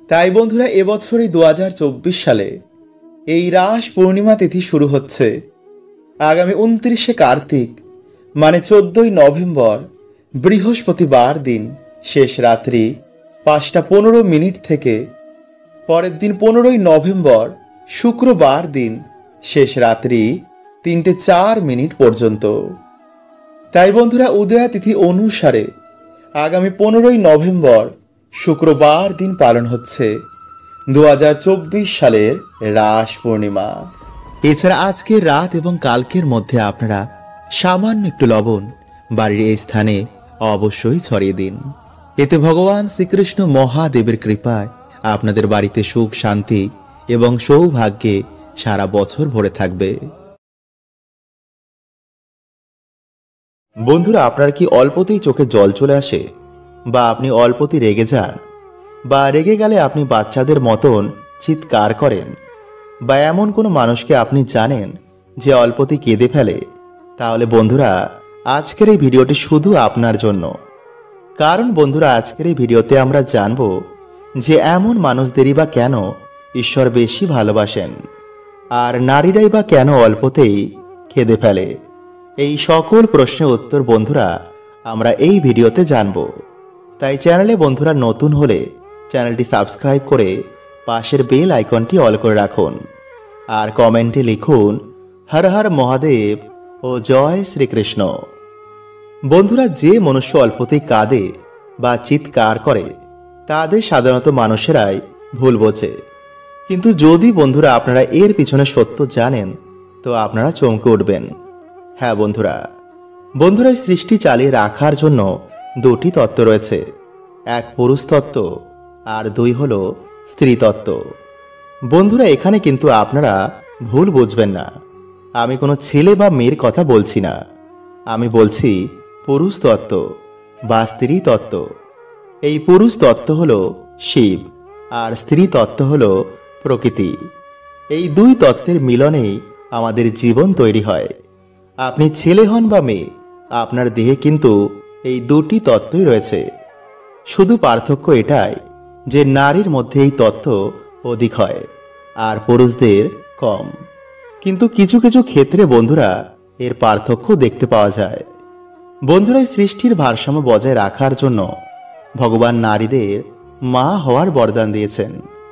তাই বন্ধুরা, এবছরই 2024 সালে এই রাস পূর্ণিমা তিথি শুরু হচ্ছে আগামী 29শে কার্তিক মানে 14ই নভেম্বর বৃহস্পতিবার দিন শেষ রাত্রি 5:15 থেকে পরের দিন 15ই নভেম্বর শুক্রবার দিন শেষ রাত্রি 3:04 পর্যন্ত। তাই বন্ধুরা, উদয়া তিথি অনুসারে আগামী 15ই নভেম্বর শুক্রবার দিন পালন হচ্ছে 2024 সালের রাস পূর্ণিমা। এছাড়া আজকের রাত এবং কালকের মধ্যে আপনারা সামান্য একটু লবণ বাড়ির এই স্থানে অবশ্যই ছড়িয়ে দিন। এতে ভগবান শ্রীকৃষ্ণ মহাদেবের কৃপায় আপনাদের বাড়িতে সুখ, শান্তি এবং সৌভাগ্যে সারা বছর ভরে থাকবে। বন্ধুরা, আপনার কি অল্পতেই চোখে জল চলে আসে, বা আপনি অল্পতেই রেগে যান, বা রেগে গেলে আপনি বাচ্চাদের মতন চিৎকার করেন, বা এমন কোনো মানুষকে আপনি জানেন যে অল্পতেই কেঁদে ফেলে? তাহলে বন্ধুরা, আজকের এই ভিডিওটি শুধু আপনার জন্য। কারণ বন্ধুরা, আজকের এই ভিডিওতে আমরা জানব যে এমন মানুষদেরই বা কেন ঈশ্বর বেশি ভালোবাসেন, আর নারীরাই বা কেন অল্পতেই কেঁদে ফেলে। এই সকল প্রশ্নের উত্তর বন্ধুরা আমরা এই ভিডিওতে জানব। তাই চ্যানেলে বন্ধুরা নতুন হলে চ্যানেলটি সাবস্ক্রাইব করে পাশের বেল আইকনটি অল করে রাখুন, আর কমেন্টে লিখুন হর হর মহাদেব ও জয় শ্রীকৃষ্ণ। বন্ধুরা, যে মনুষ্য অল্পতেই কাঁদে বা চিৎকার করে তাদের সাধারণত মানুষেরাই ভুল বোঝে। কিন্তু যদি বন্ধুরা আপনারা এর পিছনে সত্য জানেন তো আপনারা চমকে উঠবেন। হ্যাঁ বন্ধুরা, এই সৃষ্টি চালিয়ে রাখার জন্য দুটি তত্ত্ব রয়েছে, এক পুরুষ তত্ত্ব আর দুই হলো স্ত্রী তত্ত্ব। বন্ধুরা, এখানে কিন্তু আপনারা ভুল বুঝবেন না, আমি কোনো ছেলে বা মেয়ের কথা বলছি না, আমি বলছি পুরুষ তত্ত্ব বা স্ত্রী তত্ত্ব। এই পুরুষ তত্ত্ব হলো শিব আর স্ত্রী তত্ত্ব হলো প্রকৃতি। এই দুই তত্ত্বের মিলনেই আমাদের জীবন তৈরি হয়। আপনি ছেলে হন বা মেয়ে, আপনার দেহে কিন্তু এই দুটি তত্ত্বই রয়েছে। শুধু পার্থক্য এটাই যে নারীর মধ্যে এই তত্ত্ব অধিক হয় আর পুরুষদের কম। কিন্তু কিছু কিছু ক্ষেত্রে বন্ধুরা এর পার্থক্য দেখতে পাওয়া যায়। বন্ধুরা, এই সৃষ্টির ভারসাম্য বজায় রাখার জন্য ভগবান নারীদের মা হওয়ার বরদান দিয়েছেন,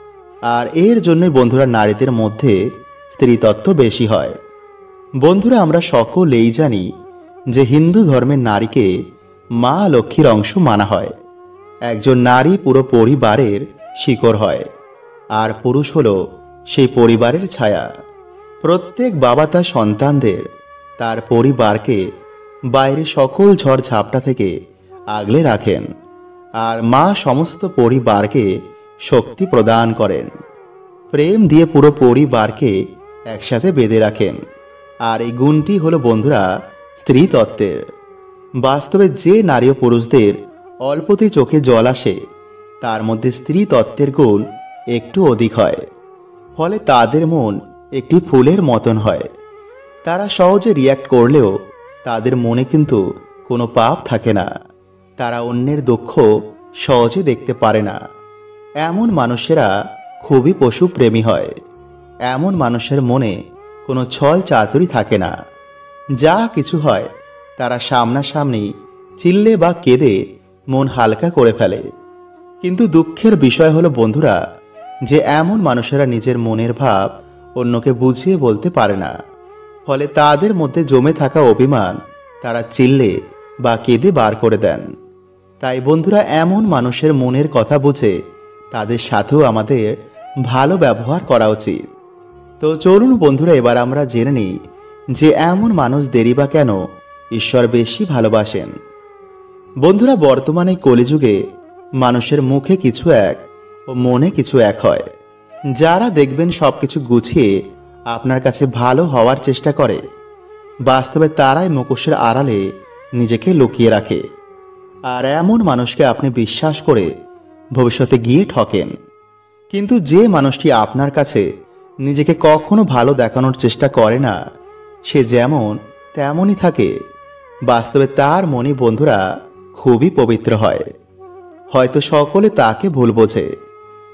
আর এর জন্যই বন্ধুরা নারীদের মধ্যে স্ত্রীতত্ত্ব বেশি হয়। বন্ধুরা, আমরা সকলেই জানি যে হিন্দু ধর্মের নারীকে মা লক্ষ্মীর অংশ মানা হয়। একজন নারী পুরো পরিবারের শিকড় হয়, আর পুরুষ হলো সেই পরিবারের ছায়া। প্রত্যেক বাবা তার সন্তানদের, তার পরিবারকে বাইরে সকল ঝড় ঝাপটা থেকে আগলে রাখেন, আর মা সমস্ত পরিবারকে শক্তি প্রদান করেন, প্রেম দিয়ে পুরো পরিবারকে একসাথে বেঁধে রাখেন। আর এই গুণটি হলো বন্ধুরা স্ত্রী তত্ত্বের। বাস্তবে যে নারী ও পুরুষদের অল্পতেই চোখে জল আসে তার মধ্যে স্ত্রী তত্ত্বের গুণ একটু অধিক হয়। ফলে তাদের মন একটি ফুলের মতন হয়। তারা সহজে রিয়্যাক্ট করলেও তাদের মনে কিন্তু কোনো পাপ থাকে না। তারা অন্যের দুঃখ সহজে দেখতে পারে না। এমন মানুষেরা খুবই পশুপ্রেমী হয়। এমন মানুষের মনে কোনো ছল চাতুরি থাকে না। যা কিছু হয় তারা সামনাসামনি চিল্লে বা কেঁদে মন হালকা করে ফেলে। কিন্তু দুঃখের বিষয় হলো বন্ধুরা যে এমন মানুষেরা নিজের মনের ভাব অন্যকে বুঝিয়ে বলতে পারে না। ফলে তাদের মধ্যে জমে থাকা অভিমান তারা চিল্লে বা কেঁদে বার করে দেন। তাই বন্ধুরা, এমন মানুষের মনের কথা বুঝে তাদের সাথেও আমাদের ভালো ব্যবহার করা উচিত। তো চলুন বন্ধুরা, এবার আমরা জেনে নিই যে এমন মানুষদেরই বা কেন ঈশ্বর বেশি ভালোবাসেন। বন্ধুরা, বর্তমানে কলিযুগে মানুষের মুখে কিছু এক ও মনে কিছু এক হয়। যারা দেখবেন সবকিছু গুছিয়ে আপনার কাছে ভালো হওয়ার চেষ্টা করে, বাস্তবে তারাই মুখোশের আড়ালে নিজেকে লুকিয়ে রাখে। আর এমন মানুষকে আপনি বিশ্বাস করে ভবিষ্যতে গিয়ে ঠকেন। কিন্তু যে মানুষটি আপনার কাছে নিজেকে কখনো ভালো দেখানোর চেষ্টা করে না, সে যেমন তেমনই থাকে, বাস্তবে তার মনে বন্ধুরা খুবই পবিত্র হয়। হয়তো সকলে তাকে ভুল বোঝে,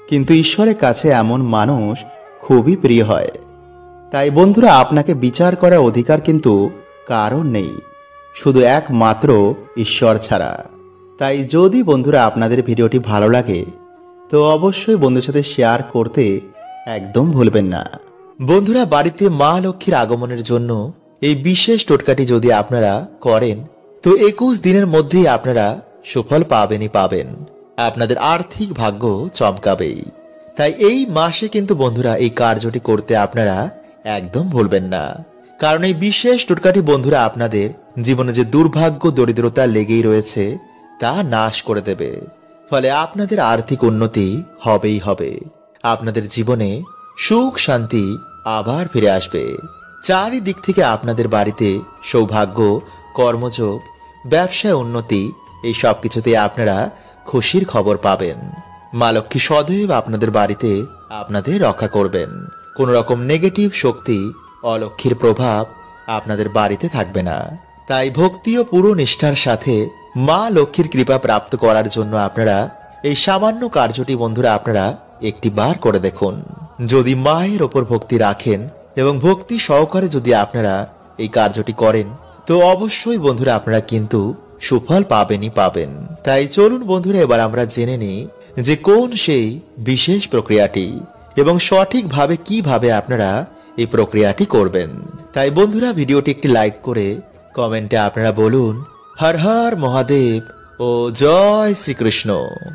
কিন্তু ঈশ্বরের কাছে এমন মানুষ খুবই প্রিয় হয়। তাই বন্ধুরা, আপনাকে বিচার করার অধিকার কিন্তু কারণ নেই, শুধু একমাত্র ঈশ্বর ছাড়া। তাই যদি বন্ধুরা আপনাদের ভিডিওটি ভালো লাগে তো অবশ্যই বন্ধুদের সাথে শেয়ার করতে একদম ভুলবেন না। বন্ধুরা, বাড়িতে মা লক্ষ্মীর আগমনের জন্য এই বিশেষ টোটকাটি যদি আপনারা করেন তো 21 দিনের মধ্যেই আপনারা সুফল পাবেনই পাবেন। আপনাদের আর্থিক ভাগ্য চমকাবেই। তাই এই মাসে কিন্তু বন্ধুরা এই কার্যটি করতে আপনারা একদম ভুলবেন না, কারণ এই বিশেষ টোটকাটি বন্ধুরা আপনাদের জীবনে যে দুর্ভাগ্য দরিদ্রতা লেগেই রয়েছে তা নাশ করে দেবে। ফলে আপনাদের আর্থিক উন্নতি হবেই হবে। আপনাদের জীবনে সুখ শান্তি আবার ফিরে আসবে। চারিদিক থেকে আপনাদের বাড়িতে সৌভাগ্য, কর্মযোগ, ব্যবসায় উন্নতি, এই সব কিছুতে আপনারা খুশির খবর পাবেন। মা লক্ষ্মী সদৈব আপনাদের বাড়িতে আপনাদের রক্ষা করবেন। কোন রকম নেগেটিভ শক্তি, অলক্ষ্মীর প্রভাব আপনাদের বাড়িতে থাকবে না। তাই ভক্তি ও পুরো নিষ্ঠার সাথে মা লক্ষ্মীর কৃপা প্রাপ্ত করার জন্য আপনারা এই সামান্য কার্যটি বন্ধুরা আপনারা একটি বার করে দেখুন। যদি মায়ের ওপর ভক্তি রাখেন এবং ভক্তি সহকারে যদি আপনারা এই কার্যটি করেন তো অবশ্যই বন্ধুরা আপনারা কিন্তু সুফল পাবেনই পাবেন। তাই চলুন বন্ধুরা, এবার আমরা জেনে নিই যে কোন সেই বিশেষ প্রক্রিয়াটি এবং সঠিকভাবে কিভাবে আপনারা এই প্রক্রিয়াটি করবেন। তাই বন্ধুরা, ভিডিওটি একটি লাইক করে কমেন্টে আপনারা বলুন হর হর মহাদেব ও জয় শ্রীকৃষ্ণ,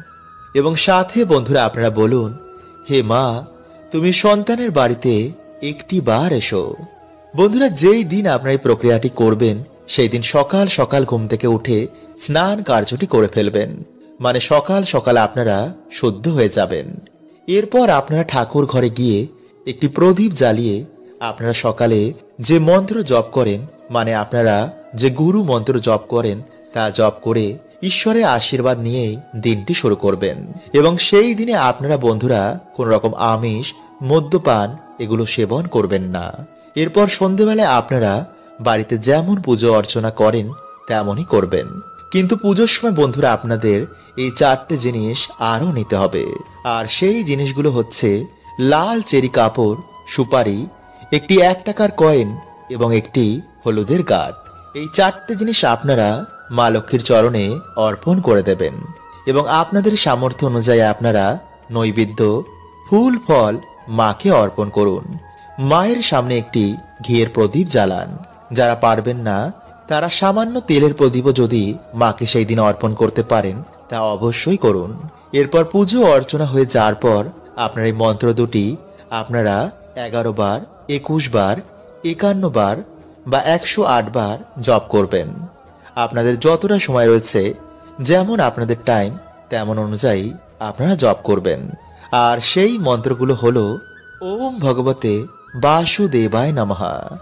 এবং সাথে বন্ধুরা আপনারা বলুন হে মা, তুমি সন্তানের বাড়িতে একটি বার এসো। বন্ধুরা, যেই দিন আপনারা এই প্রক্রিয়াটি করবেন সেই দিন সকাল সকাল ঘুম থেকে উঠে স্নান কার্যটি করে ফেলবেন, মানে সকাল সকাল আপনারা শুদ্ধ হয়ে যাবেন। এরপর আপনারা ঠাকুর ঘরে গিয়ে একটি প্রদীপ জ্বালিয়ে আপনারা সকালে যে মন্ত্র জপ করেন, মানে আপনারা যে গুরু মন্ত্র জপ করেন তা জপ করে ঈশ্বরের আশীর্বাদ নিয়েই দিনটি শুরু করবেন। এবং সেই দিনে আপনারা বন্ধুরা কোন রকম আমিষ, মদ্যপান এগুলো সেবন করবেন না। এরপর সন্ধেবেলায় আপনারা বাড়িতে যেমন পুজো অর্চনা করেন তেমনই করবেন। কিন্তু পুজোর সময় বন্ধুরা আপনাদের এই 4টে জিনিস আরও নিতে হবে। আর সেই জিনিসগুলো হচ্ছে লাল চেরি কাপড়, সুপারি, একটি 1 টাকার কয়েন এবং একটি হলুদের গাঁট। এই 4টে জিনিস আপনারা মা লক্ষ্মীর চরণে অর্পণ করে দেবেন এবং আপনাদের সামর্থ্য অনুযায়ী আপনারা নৈবেদ্য, ফুল ফল মাকে অর্পণ করুন। মায়ের সামনে একটি ঘিয়ের প্রদীপ জ্বালান। যারা পারবেন না তারা সামান্য তেলের প্রদীপও যদি মাকে সেই দিন অর্পণ করতে পারেন তা অবশ্যই করুন। এরপর পুজো অর্চনা হয়ে যাওয়ার পর আপনার এই মন্ত্র দুটি আপনারা 11 বার, 21 বার, 51 বার বা 108 বার জপ করবেন। আপনাদের যতটা সময় রয়েছে, যেমন আপনাদের টাইম তেমন অনুযায়ী আপনারা জপ করবেন। আর সেই মন্ত্রগুলো হলো ওম ভগবতে বাসুদেবায় নমঃ,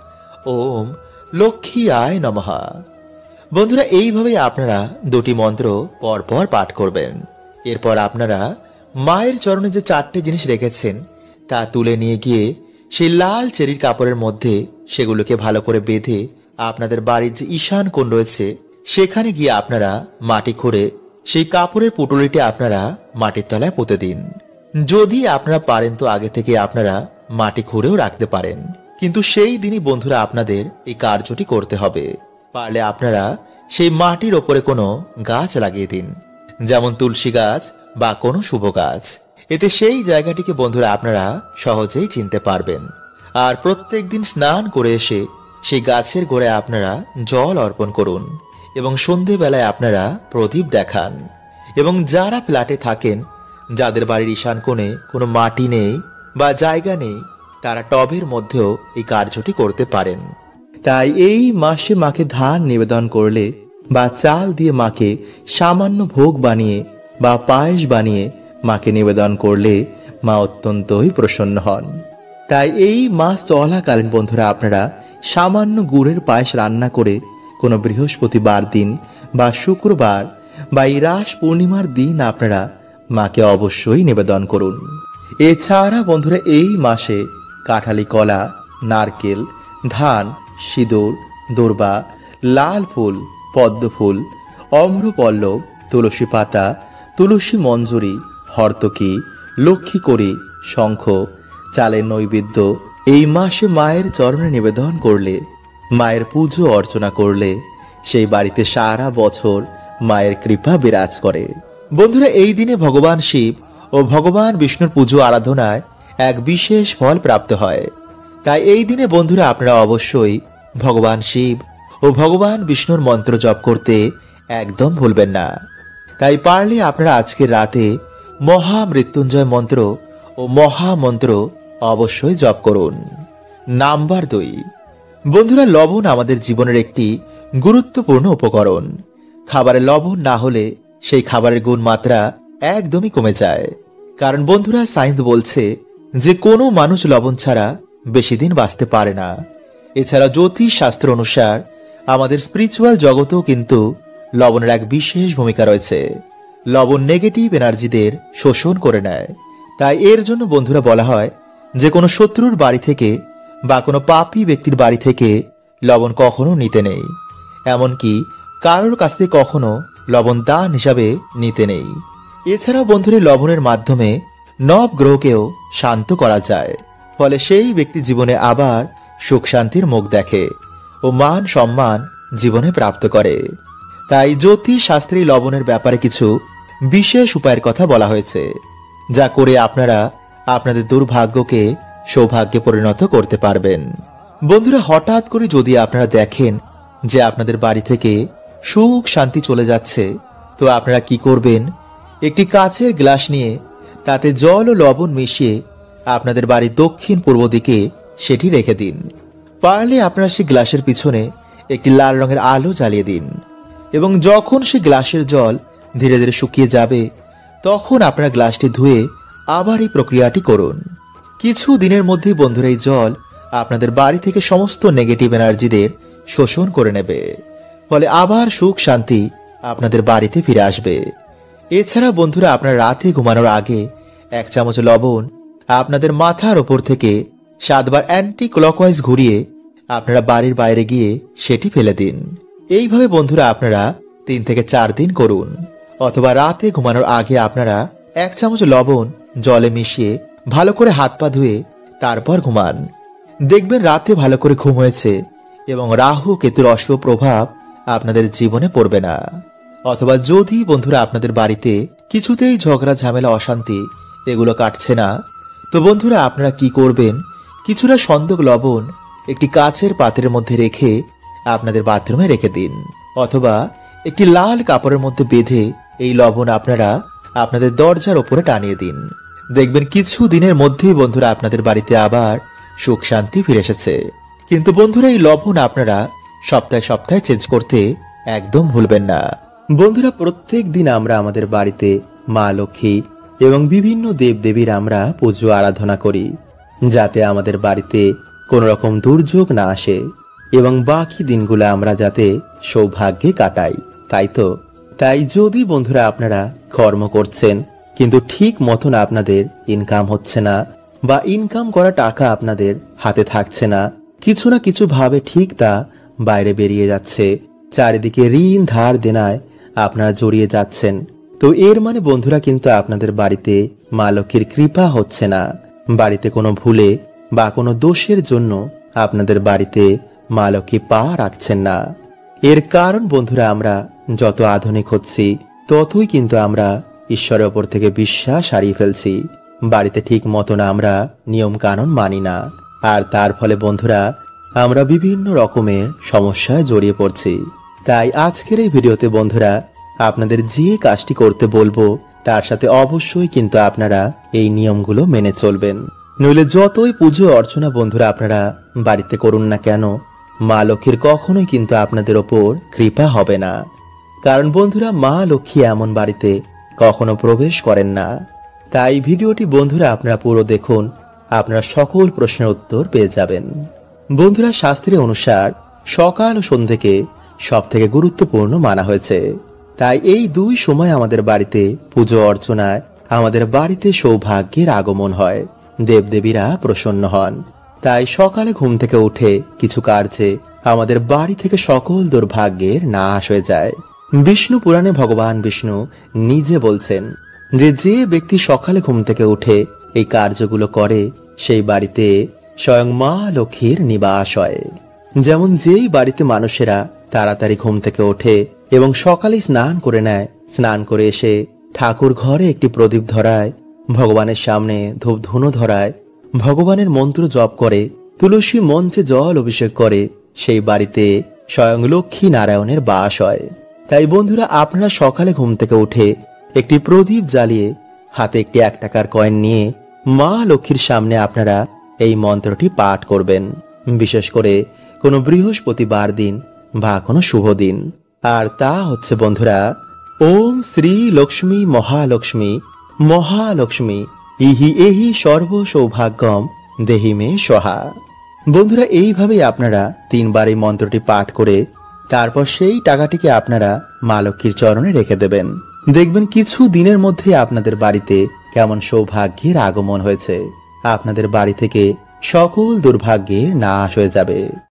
ওম লক্ষ্মী আয় নমঃ। বন্ধুরা, এইভাবেই আপনারা দুটি মন্ত্র পরপর পাঠ করবেন। এরপর আপনারা মায়ের চরণে যে 4টে জিনিস রেখেছেন তা তুলে নিয়ে গিয়ে সেই লাল চেরির কাপড়ের মধ্যে সেগুলোকে ভালো করে বেঁধে আপনাদের বাড়ির যে ঈশান কোণ রয়েছে সেখানে গিয়ে আপনারা মাটি খুঁড়ে সেই কাপড়ের পুটুলিটি আপনারা মাটির তলায় পুঁতে দিন। যদি আপনারা পারেন তো আগে থেকে আপনারা মাটি খুঁড়েও রাখতে পারেন, কিন্তু সেই দিনই বন্ধুরা আপনাদের এই কার্যটি করতে হবে। পারলে আপনারা সেই মাটির ওপরে কোনো গাছ লাগিয়ে দিন, যেমন তুলসী গাছ বা কোনো শুভ গাছ। এতে সেই জায়গাটিকে বন্ধুরা আপনারা সহজেই চিনতে পারবেন। আর প্রত্যেক দিন স্নান করে এসে সেই গাছের গোড়ায় আপনারা জল অর্পণ করুন এবং সন্ধেবেলায় আপনারা প্রদীপ দেখান। এবং যারা ফ্ল্যাটে থাকেন, যাদের বাড়ির ঈশান কোণে কোনো মাটি নেই বা জায়গা নেই, তারা টবের মধ্যেও এই কার্যটি করতে পারেন। তাই এই মাসে মাকে ধান নিবেদন করলে বা চাল দিয়ে মাকে সামান্য ভোগ বানিয়ে বা পায়েস বানিয়ে মাকে নিবেদন করলে মা অত্যন্তই প্রসন্ন হন। তাই এই মাস চলাকালীন বন্ধুরা আপনারা সামান্য গুড়ের পায়েস রান্না করে কোনো বৃহস্পতিবার দিন বা শুক্রবার বা এই রাস পূর্ণিমার দিন আপনারা মাকে অবশ্যই নিবেদন করুন। এছাড়া বন্ধুরা এই মাসে কাঁঠালি কলা, নারকেল, ধান, সিঁদুর, দূর্বা, লাল ফুল, পদ্ম ফুল, অম্রপল্লব, তুলসী পাতা, তুলসী মঞ্জুরি, হর্তকি, লক্ষ্মী করি, শঙ্খ, চালের নৈবেদ্য এই মাসে মায়ের চরণে নিবেদন করলে, মায়ের পুজো অর্চনা করলে সেই বাড়িতে সারা বছর মায়ের কৃপা বিরাজ করে। বন্ধুরা, এই দিনে ভগবান শিব ও ভগবান বিষ্ণুর পুজো আরাধনায় এক বিশেষ ফল প্রাপ্ত হয়। তাই এই দিনে বন্ধুরা আপনারা অবশ্যই ভগবান শিব ও ভগবান বিষ্ণুর মন্ত্র জপ করতে একদম ভুলবেন না। তাই পারলে আপনারা আজকের রাতে মহামৃত্যুঞ্জয় মন্ত্র ও মহামন্ত্র অবশ্যই জপ করুন। নাম্বার 2, বন্ধুরা, লবণ আমাদের জীবনের একটি গুরুত্বপূর্ণ উপকরণ। খাবারে লবণ না হলে সেই খাবারের গুণমাত্রা একদমই কমে যায়। কারণ বন্ধুরা, সায়েন্স বলছে যে কোনো মানুষ লবণ ছাড়া বেশি দিন বাঁচতে পারে না। এছাড়া জ্যোতিষ শাস্ত্র অনুসার আমাদের স্পিরিচুয়াল জগতেও কিন্তু লবণের এক বিশেষ ভূমিকা রয়েছে। লবণ নেগেটিভ এনার্জিদের শোষণ করে নেয়। তাই এর জন্য বন্ধুরা বলা হয় যে কোনো শত্রুর বাড়ি থেকে বা কোনো পাপী ব্যক্তির বাড়ি থেকে লবণ কখনো নিতে নেই। এমনকি কারোর কাছ থেকে কখনো লবণ দান হিসাবে নিতে নেই। এছাড়াও বন্ধুরা, লবণের মাধ্যমে নবগ্রহকেও শান্ত করা যায়। ফলে সেই ব্যক্তি জীবনে আবার সুখ শান্তির মুখ দেখে ও মান সম্মান জীবনে প্রাপ্ত করে। তাই জ্যোতিষ শাস্ত্রী লবণের ব্যাপারে কিছু বিশেষ উপায়ের কথা বলা হয়েছে, যা করে আপনারা আপনাদের দুর্ভাগ্যকে সৌভাগ্যে পরিণত করতে পারবেন। বন্ধুরা, হঠাৎ করে যদি আপনারা দেখেন যে আপনাদের বাড়ি থেকে সুখ শান্তি চলে যাচ্ছে, তো আপনারা কি করবেন? একটি কাচের গ্লাস নিয়ে তাতে জল ও লবণ মিশিয়ে আপনাদের বাড়ির দক্ষিণ পূর্ব দিকে সেটি রেখে দিন। পারলে আপনারা সেই গ্লাসের পিছনে একটি লাল রঙের আলো জ্বালিয়ে দিন এবং যখন সেই গ্লাসের জল ধীরে ধীরে শুকিয়ে যাবে, তখন আপনারা গ্লাসটি ধুয়ে আবার এই প্রক্রিয়াটি করুন। কিছু দিনের মধ্যেই বন্ধুরা, এই জল আপনাদের বাড়ি থেকে সমস্ত নেগেটিভ এনার্জিদের শোষণ করে নেবে। ফলে আবার সুখ শান্তি আপনাদের বাড়িতে ফিরে আসবে। এছাড়া বন্ধুরা, আপনারা রাতে ঘুমানোর আগে 1 চামচ লবণ আপনাদের মাথার ওপর থেকে 7 বার অ্যান্টি ক্লকওয়াইজ ঘুরিয়ে আপনারা বাড়ির বাইরে গিয়ে সেটি ফেলে দিন। এইভাবে বন্ধুরা আপনারা 3 থেকে 4 দিন করুন। অথবা রাতে ঘুমানোর আগে আপনারা 1 চামচ লবণ জলে মিশিয়ে ভালো করে হাত পা ধুয়ে তারপর ঘুমান। দেখবেন রাতে ভালো করে ঘুম হয়েছে এবং রাহু কেতুর অশুভ প্রভাব আপনাদের জীবনে পড়বে না। অথবা যদি বন্ধুরা আপনাদের বাড়িতে কিছুতেই ঝগড়া ঝামেলা অশান্তি এগুলো কাটছে না, তো বন্ধুরা আপনারা কি করবেন? কিছুটা সন্দক লবণ একটি কাচের পাত্রের মধ্যে রেখে আপনাদের বাথরুমে রেখে দিন। অথবা একটি লাল কাপড়ের মধ্যে বেঁধে এই লবণ আপনারা আপনাদের দরজার ওপরে টানিয়ে দিন। দেখবেন কিছু দিনের মধ্যেই বন্ধুরা আপনাদের বাড়িতে আবার সুখ শান্তি ফিরে এসেছে। কিন্তু বন্ধুরা, এই লবণ আপনারা সপ্তাহে সপ্তাহে চেঞ্জ করতে একদম ভুলবেন না। বন্ধুরা, প্রত্যেক দিন আমরা আমাদের বাড়িতে মা লক্ষ্মী এবং বিভিন্ন দেবদেবীর আমরা পুজো আরাধনা করি, যাতে আমাদের বাড়িতে কোনো রকম দুর্যোগ না আসে এবং বাকি দিনগুলো আমরা যাতে সৌভাগ্যে কাটাই। তাই যদি বন্ধুরা আপনারা কর্ম করছেন কিন্তু ঠিক মতন আপনাদের ইনকাম হচ্ছে না বা ইনকাম করা টাকা আপনাদের হাতে থাকছে না, কিছু না কিছু ভাবে ঠিক তা বাইরে বেরিয়ে যাচ্ছে, চারিদিকে ঋণ ধার দেনায় আপনারা জড়িয়ে যাচ্ছেন, তো এর মানে বন্ধুরা কিন্তু আপনাদের বাড়িতে মা লক্ষ্মীর কৃপা হচ্ছে না। বাড়িতে কোনো ভুলে বা কোনো দোষের জন্য আপনাদের বাড়িতে মা লক্ষ্মী পা রাখছেন না। এর কারণ বন্ধুরা, আমরা যত আধুনিক হচ্ছি ততই কিন্তু আমরা ঈশ্বরের ওপর থেকে বিশ্বাস হারিয়ে ফেলছি। বাড়িতে ঠিক মতন আমরা নিয়ম কানুন মানি না, আর তার ফলে বন্ধুরা আমরা বিভিন্ন রকমের সমস্যায় জড়িয়ে পড়ছি। তাই আজকের এই ভিডিওতে বন্ধুরা আপনাদের যে কাজটি করতে বলবো তার সাথে অবশ্যই কিন্তু আপনারা এই নিয়মগুলো মেনে চলবেন। নইলে যতই পুজো অর্চনা বন্ধুরা আপনারা বাড়িতে করুন না কেন, মা লক্ষ্মীর কখনোই কিন্তু আপনাদের ওপর কৃপা হবে না। কারণ বন্ধুরা, মা লক্ষ্মী এমন বাড়িতে কখনো প্রবেশ করেন না। তাই ভিডিওটি বন্ধুরা আপনারা পুরো দেখুন, আপনারা সকল প্রশ্নের উত্তর পেয়ে যাবেন। বন্ধুরা, শাস্ত্রের অনুসার সকাল ও সন্ধ্যেকে সব থেকে গুরুত্বপূর্ণ মানা হয়েছে। তাই এই 2 সময় আমাদের বাড়িতে পুজো অর্চনায় আমাদের বাড়িতে সৌভাগ্যের আগমন হয়, দেবদেবীরা প্রসন্ন হন। তাই সকালে ঘুম থেকে উঠে কিছু কার্যে আমাদের বাড়ি থেকে সকল দুর্ভাগ্যের নাশ হয়ে যায়। বিষ্ণু পুরাণে ভগবান বিষ্ণু নিজে বলছেন, যে যে ব্যক্তি সকালে ঘুম থেকে উঠে এই কার্যগুলো করে সেই বাড়িতে স্বয়ং মা লক্ষ্মীর নিবাস হয়। যেমন যেই বাড়িতে মানুষেরা তাড়াতাড়ি ঘুম থেকে ওঠে এবং সকালে স্নান করে নেয়, স্নান করে এসে ঠাকুর ঘরে একটি প্রদীপ ধরায়, ভগবানের সামনে ধূপ ধুনো ধরায়, ভগবানের মন্ত্র জপ করে, তুলসী মঞ্চে জল অভিষেক করে, সেই বাড়িতে স্বয়ং লক্ষ্মী নারায়ণের বাস হয়। তাই বন্ধুরা, আপনারা সকালে ঘুম থেকে উঠে একটি প্রদীপ জ্বালিয়ে হাতে একটি 1 টাকার কয়েন নিয়ে মা লক্ষ্মীর সামনে আপনারা এই মন্ত্রটি পাঠ করবেন, বিশেষ করে কোনো বৃহস্পতিবার দিন বা কোনো শুভ দিন। আর তা হচ্ছে বন্ধুরা, ওম শ্রী লক্ষ্মী মহালক্ষ্মী মহালক্ষ্মী ইহি এহি সর্ব সৌভাগ্যম দেহি মে সহা। বন্ধুরা, এইভাবেই আপনারা 3 বার এই মন্ত্রটি পাঠ করে তারপর সেই টাকাটিকে আপনারা মা লক্ষ্মীর চরণে রেখে দেবেন। দেখবেন কিছু দিনের মধ্যে আপনাদের বাড়িতে কেমন সৌভাগ্যের আগমন হয়েছে। আপনাদের বাড়ি থেকে সকল দুর্ভাগ্যের নাশ হয়ে যাবে।